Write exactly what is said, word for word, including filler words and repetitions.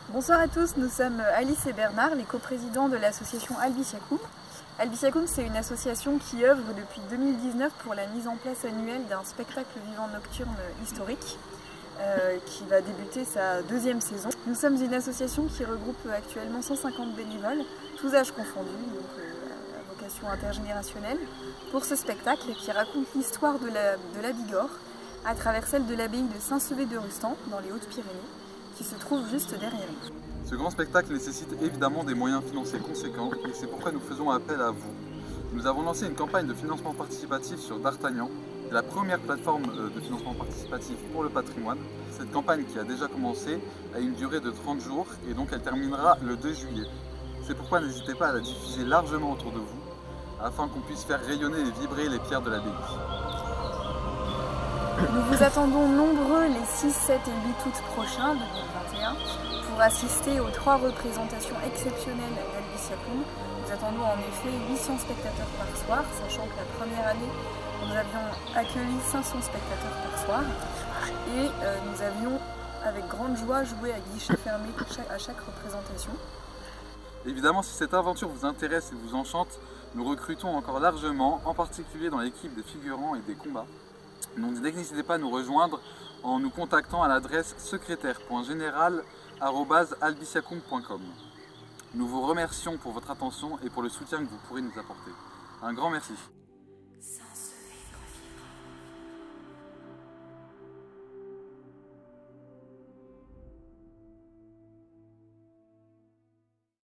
Bonsoir à tous, nous sommes Alice et Bernard, les coprésidents de l'association Albiciacum. Albiciacum, c'est une association qui œuvre depuis deux mille dix-neuf pour la mise en place annuelle d'un spectacle vivant nocturne historique euh, qui va débuter sa deuxième saison. Nous sommes une association qui regroupe actuellement cent cinquante bénévoles, tous âges confondus, donc euh, à vocation intergénérationnelle, pour ce spectacle qui raconte l'histoire de la, de la Bigorre à travers celle de l'abbaye de Saint-Sever-de-Rustan dans les Hautes-Pyrénées, qui se trouve juste derrière nous. Ce grand spectacle nécessite évidemment des moyens financiers conséquents et c'est pourquoi nous faisons appel à vous. Nous avons lancé une campagne de financement participatif sur D'Artagnan, la première plateforme de financement participatif pour le patrimoine. Cette campagne qui a déjà commencé a une durée de trente jours et donc elle terminera le deux juillet. C'est pourquoi n'hésitez pas à la diffuser largement autour de vous afin qu'on puisse faire rayonner et vibrer les pierres de l'abbaye. Nous vous attendons nombreux les six, sept et huit août prochains deux mille vingt et un pour assister aux trois représentations exceptionnelles d'Albiciacum. Nous attendons en effet huit cents spectateurs par soir, sachant que la première année nous avions accueilli cinq cents spectateurs par soir et euh, nous avions avec grande joie joué à guichet fermé à chaque représentation. Évidemment, si cette aventure vous intéresse et vous enchante, nous recrutons encore largement, en particulier dans l'équipe des figurants et des combats. Donc n'hésitez pas à nous rejoindre en nous contactant à l'adresse secrétaire point général arobase albiciacum point com. Nous vous remercions pour votre attention et pour le soutien que vous pourrez nous apporter. Un grand merci.